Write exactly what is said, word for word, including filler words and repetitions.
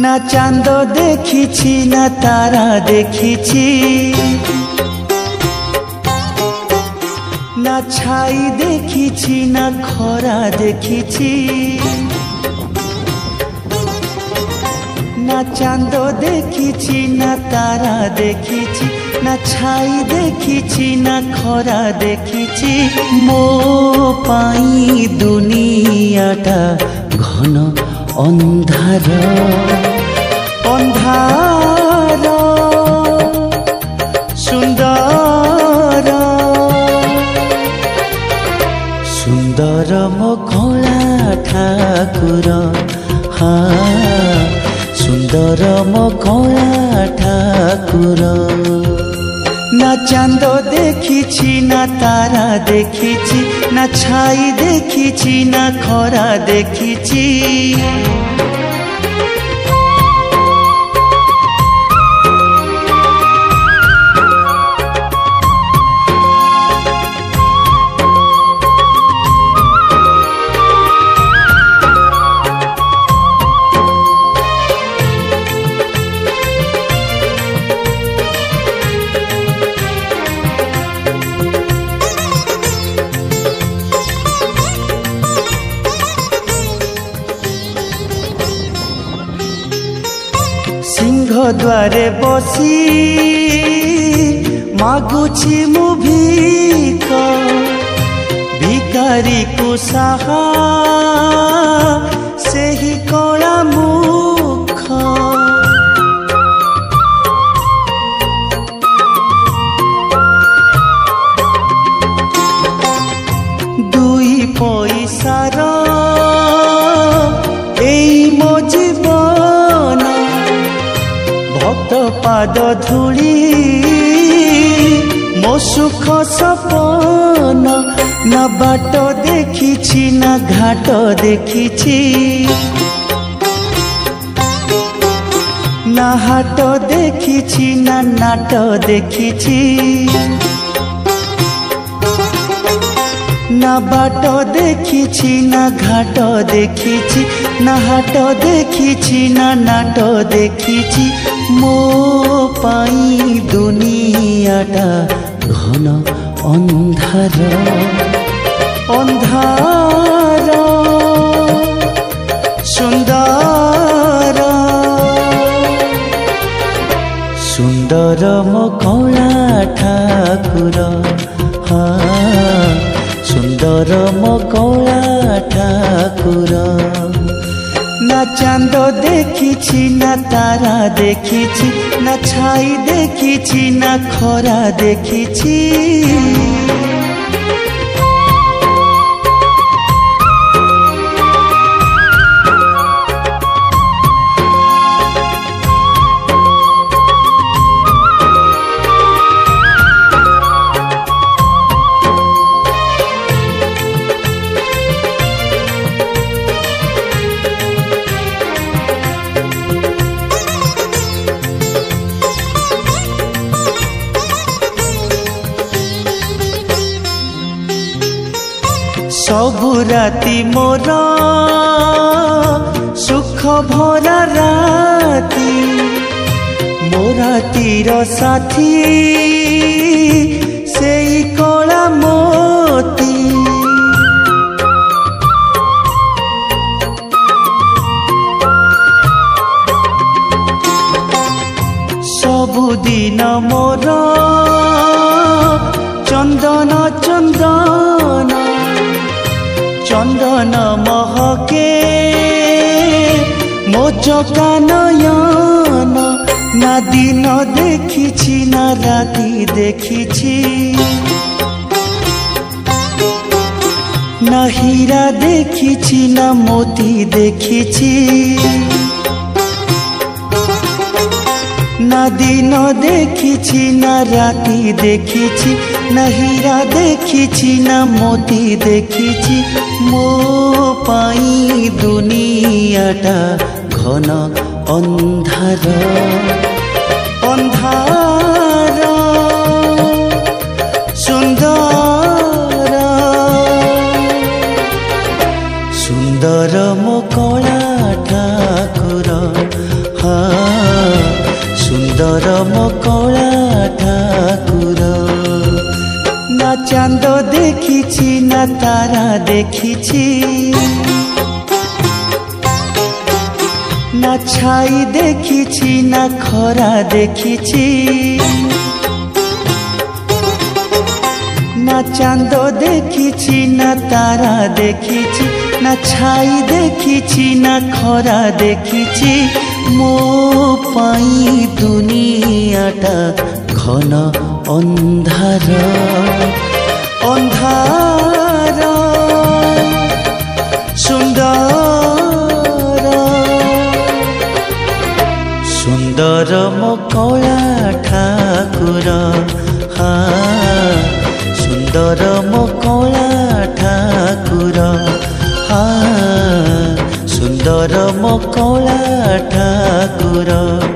ना चांद देखिछि ना तारा देखिछि ना छाई देखिछि ना खरा देखिछि ना चांद देखिछि ना तारा देखिछि ना छाई देखिछि ना खरा देखिछि मो पाई दुनियाटा घन अंधार अंधार सुंदर सुंदर मो कला ठाकुर हाँ सुंदर मो कला ठाकुर ना चांद देखिछि ना तारा देखिछि ना छाई देखिछि ना खरा देखिछि सिंह द्वारे बसी मागुछि मु भीख भिकारी को साहा सेही कला मुख दुई पैसार एई मो जीवन भक्त पाद धूली मो सुख सपन ना बाट देखिछि ना घाट देखिछि ना हाट देखिछि ना नाट देखिछि ना बाट देखिछि ना घाट देखिछि ना हाट देखिछि ना नाट देखिछि मो पाई दुनियाटा घन अंधार अंधार सुंदर सुंदर मो कला ठाकुर हाँ सुंदर मो कला ठाकुर ना चांद देखिछि ना तारा देखिछि ना छाई देखिछि ना खरा देखिछि सबु राति मोर सुख भरा राति मो रातिर साथी सेई कला मोती सबुदिन मोर चंदन चंदन चंदन महके मो चका नयन ना दिन देखिछि ना राति देखिछि ना हीरा देखिछि ना मोती देखिछि ना दिन देखिछि ना राति देखिछि ना हीरा देखिछि ना मोती देखिछि मो पाई दुनियाटा घन अंधार अंधार सुंदर सुंदर मो कला ठाकुर चांद देखिछि ना तारा देखिछि ना छाई देखिछि ना खरा देखिछि ना चांद देखिछि ना तारा देखिछि ना छाई देखिछि ना खरा देखिछि मो पाई दुनियाटा घन अंधार अंधार सुंदर सुंदर मो कला ठाकुर हाँ सुंदर मो कला ठाकुर हाँ सुंदर मो कला ठाकुर।